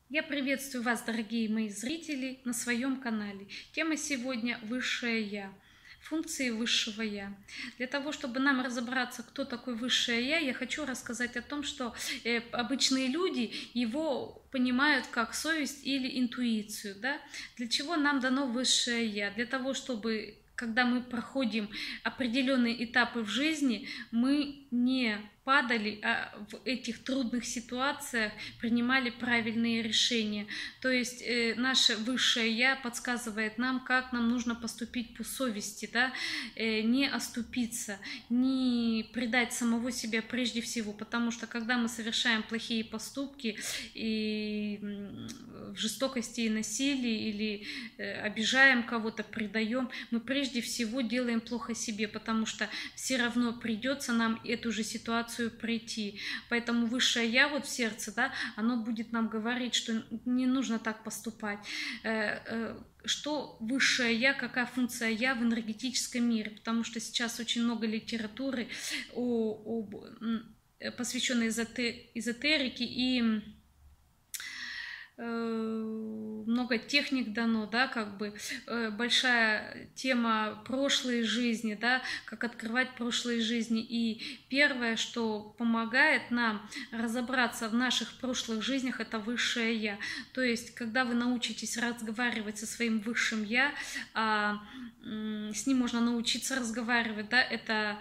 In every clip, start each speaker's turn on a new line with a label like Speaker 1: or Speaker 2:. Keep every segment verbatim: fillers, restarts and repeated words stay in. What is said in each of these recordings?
Speaker 1: Я приветствую вас, дорогие мои зрители, на своем канале. Тема сегодня «Высшее Я». Функции высшего Я. Для того, чтобы нам разобраться, кто такой высшее Я, я хочу рассказать о том, что э, обычные люди его понимают как совесть или интуицию. Да? Для чего нам дано высшее Я? Для того, чтобы, когда мы проходим определенные этапы в жизни, мы не падали, а в этих трудных ситуациях принимали правильные решения. То есть э, наше высшее Я подсказывает нам, как нам нужно поступить по совести, да? э, не оступиться, не предать самого себя прежде всего, потому что когда мы совершаем плохие поступки и в жестокости и насилии или э, обижаем кого-то, предаем, мы прежде всего делаем плохо себе, потому что все равно придется нам эту же ситуацию пройти. Поэтому высшее Я вот в сердце, да, оно будет нам говорить, что не нужно так поступать. Что высшее Я, какая функция Я в энергетическом мире, потому что сейчас очень много литературы, о, о, посвященной эзотерике, и много техник дано, да, как бы большая тема прошлой жизни, да, как открывать прошлые жизни. И первое, что помогает нам разобраться в наших прошлых жизнях, это высшее Я. То есть, когда вы научитесь разговаривать со своим высшим Я, а, с ним можно научиться разговаривать, да, это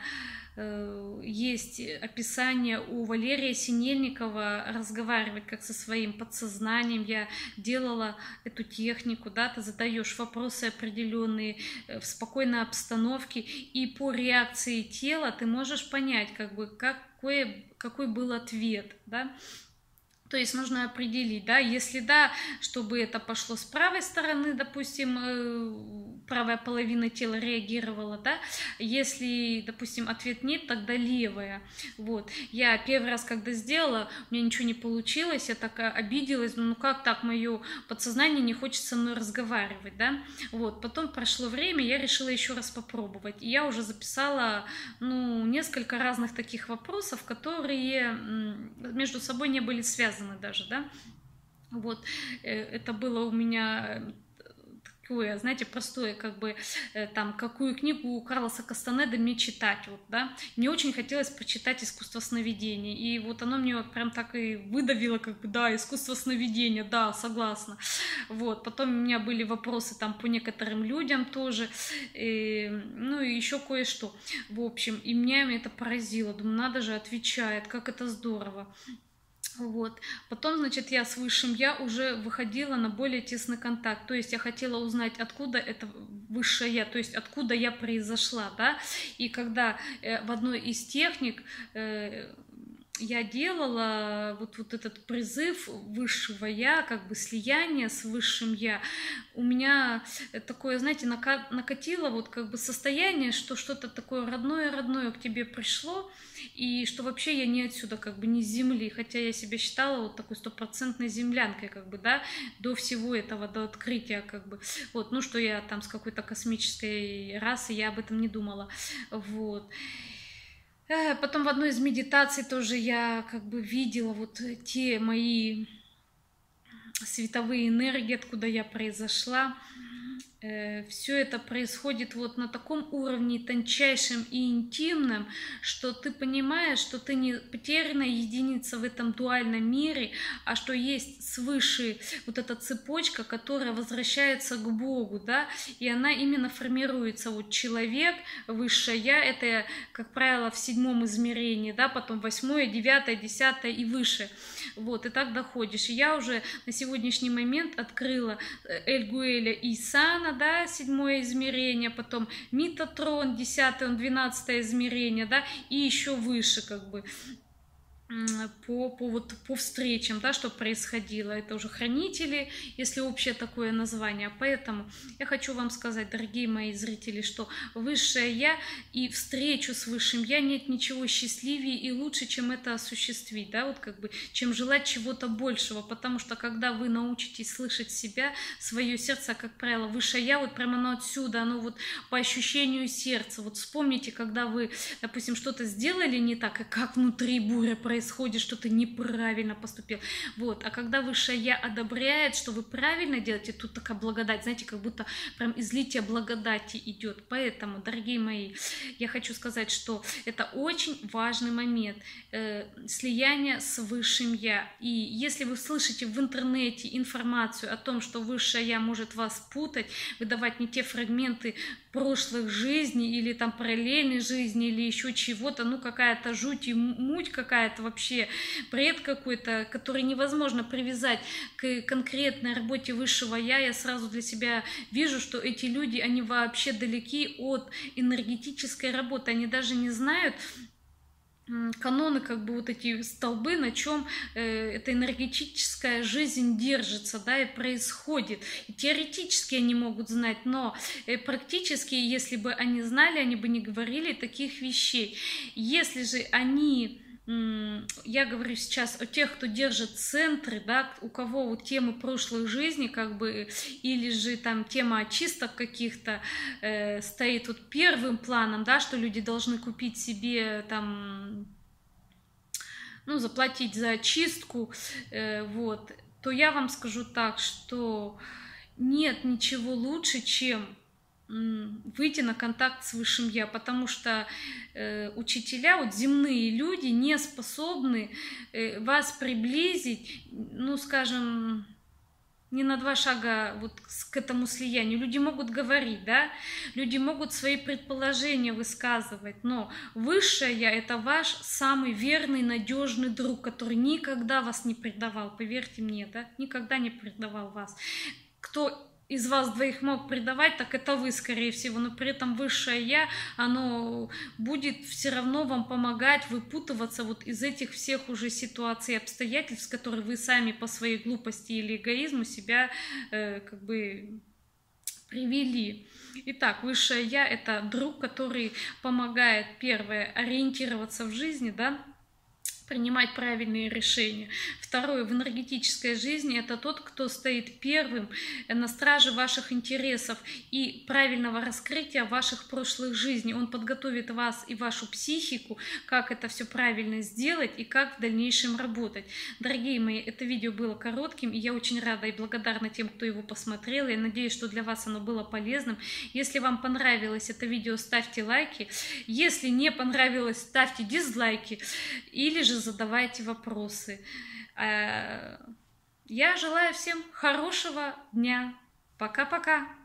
Speaker 1: есть описание у Валерия Синельникова разговаривать как со своим подсознанием. Я делала эту технику, да, ты задаешь вопросы определенные в спокойной обстановке, и по реакции тела ты можешь понять, как бы, какой, какой был ответ, да. То есть нужно определить, да, если да, чтобы это пошло с правой стороны, допустим, правая половина тела реагировала, да, если, допустим, ответ нет, тогда левая. Вот. Я первый раз, когда сделала, у меня ничего не получилось, я так обиделась, ну как так, мое подсознание не хочет со мной разговаривать, да. Вот. Потом прошло время, я решила еще раз попробовать, и я уже записала, ну, несколько разных таких вопросов, которые между собой не были связаны даже, да, вот, это было у меня такое, знаете, простое, как бы, там, какую книгу у Карлоса Кастанеды мне читать, вот, да, мне очень хотелось прочитать «Искусство сновидения», и вот оно мне вот прям так и выдавило, как бы, да, «Искусство сновидения», да, согласна, вот, потом у меня были вопросы там по некоторым людям тоже, и, ну, и еще кое-что, в общем, и меня это поразило, думаю, надо же, отвечает, как это здорово. Вот. Потом, значит, я с высшим Я уже выходила на более тесный контакт. То есть я хотела узнать, откуда это высшее Я, то есть откуда я произошла, да. И когда э, в одной из техник э, я делала вот, вот этот призыв высшего Я, как бы слияние с высшим Я, у меня такое, знаете, накатило вот как бы состояние, что что-то такое родное-родное к тебе пришло, и что вообще я не отсюда, как бы не с земли, хотя я себя считала вот такой стопроцентной землянкой, как бы, да, до всего этого, до открытия, как бы, вот, ну, что я там с какой-то космической расы, я об этом не думала, вот. Потом в одной из медитаций тоже я как бы видела вот те мои световые энергии, откуда я произошла. Все это происходит вот на таком уровне тончайшем и интимном, что ты понимаешь, что ты не потерянная единица в этом дуальном мире, а что есть свыше вот эта цепочка, которая возвращается к Богу, да, и она именно формируется. Вот человек, высшее Я, это, как правило, в седьмом измерении, да, потом восьмое, девятое, десятое и выше. Вот, и так доходишь. И я уже на сегодняшний момент открыла Эль-Гуэля Исана, да, седьмое измерение, потом Метатрон, десятое, он двенадцатое измерение, да, и еще выше, как бы, по, по, вот, по встречам, да, что происходило. Это уже хранители, если общее такое название. Поэтому я хочу вам сказать, дорогие мои зрители, что высшее Я и встречу с высшим Я нет ничего счастливее и лучше, чем это осуществить, да, вот как бы, чем желать чего-то большего, потому что когда вы научитесь слышать себя, свое сердце, как правило, высшее Я, вот прямо оно отсюда, оно вот по ощущению сердца. Вот вспомните, когда вы, допустим, что-то сделали не так, и как внутри буря происходит, выходит, что ты неправильно поступил. Вот. А когда высшее я одобряет, что вы правильно делаете, тут такая благодать, знаете, как будто прям излитие благодати идет. Поэтому, дорогие мои, я хочу сказать, что это очень важный момент э, слияния с высшим я. И если вы слышите в интернете информацию о том, что высшее я может вас путать, выдавать не те фрагменты прошлых жизней или там параллельной жизни или еще чего-то, ну какая-то жуть и муть какая-то вообще, бред какой-то, который невозможно привязать к конкретной работе высшего я, я сразу для себя вижу, что эти люди, они вообще далеки от энергетической работы, они даже не знают каноны, как бы вот эти столбы, на чем э, эта энергетическая жизнь держится, да, и происходит. И теоретически они могут знать, но э, практически, если бы они знали, они бы не говорили таких вещей. Если же они... Я говорю сейчас о тех, кто держит центры, да, у кого у темы прошлой жизни, как бы, или же там тема очисток каких-то э, стоит вот первым планом, да, что люди должны купить себе там, ну, заплатить за очистку, э, вот, то я вам скажу так, что нет ничего лучше, чем выйти на контакт с высшим я, потому что э, учителя, вот земные люди, не способны э, вас приблизить, ну, скажем, не на два шага вот к этому слиянию. Люди могут говорить, да, люди могут свои предположения высказывать, но высшее я — это ваш самый верный, надежный друг, который никогда вас не предавал, поверьте мне, да, никогда не предавал вас. Кто из вас двоих мог предавать, так это вы, скорее всего, но при этом высшее я, оно будет все равно вам помогать выпутываться вот из этих всех уже ситуаций и обстоятельств, которые вы сами по своей глупости или эгоизму себя э, как бы привели. Итак, высшее я — это друг, который помогает, первое, ориентироваться в жизни, да, принимать правильные решения. Второе, в энергетической жизни это тот, кто стоит первым на страже ваших интересов и правильного раскрытия ваших прошлых жизней. Он подготовит вас и вашу психику, как это все правильно сделать и как в дальнейшем работать. Дорогие мои, это видео было коротким, и я очень рада и благодарна тем, кто его посмотрел. Я надеюсь, что для вас оно было полезным. Если вам понравилось это видео, ставьте лайки. Если не понравилось, ставьте дизлайки или же задавайте вопросы. Я желаю всем хорошего дня. Пока-пока.